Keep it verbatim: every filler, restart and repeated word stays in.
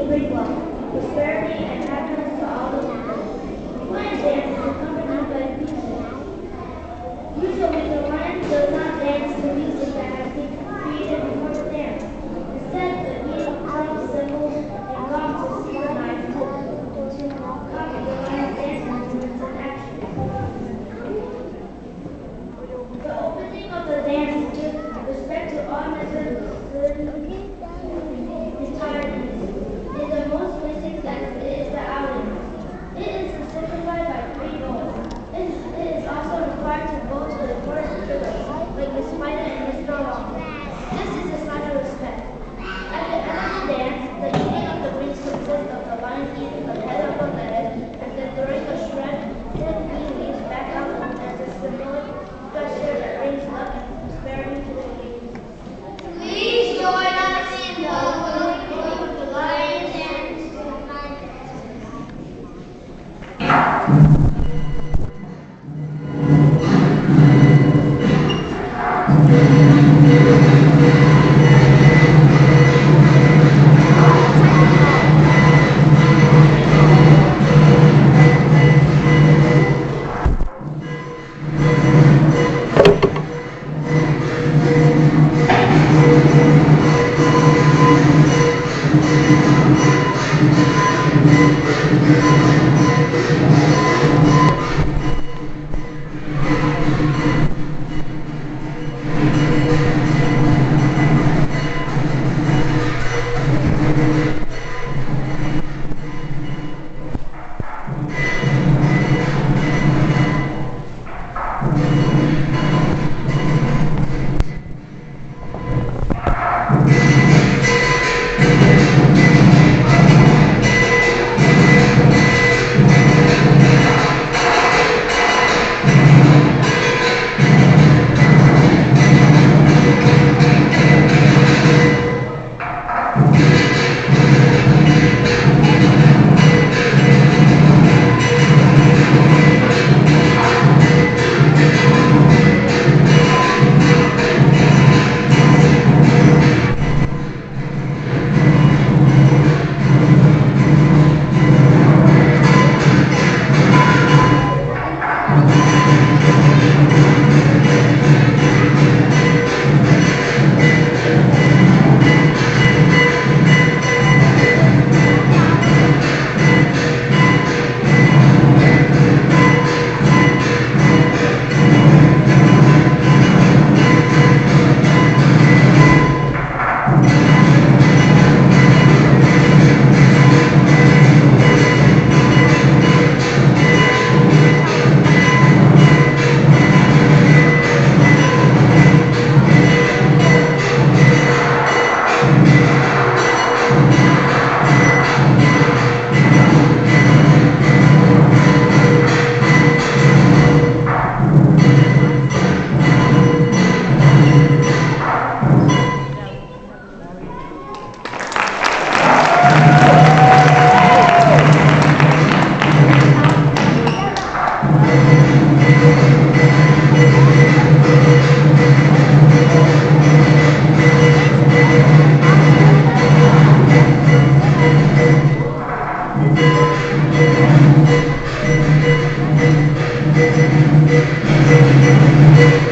bring wealth, prosperity, and happiness to all the people. Lion dance is accompanied by music. Usually, the lion does not dance to music that has been created before the dance. Instead, the beat of drums, cymbals, and gongs is synchronized to, to copy the lion's dance movements and actions. The opening of the dance gives respect to all members entirely. In the most basic sense, it is the outing. It is signified by three goals. It is, it is also required to go to the important pillars, like the spider and the straw. This is a sign of respect. At the end of the dance, the eating of the wings consists of the lion eating the head of the lettuce and then throwing a shred of green leaves back out as a symbolic gesture that brings luck and prosperity to the community. Please join us in the Holy of the Lion Dance. Thank you.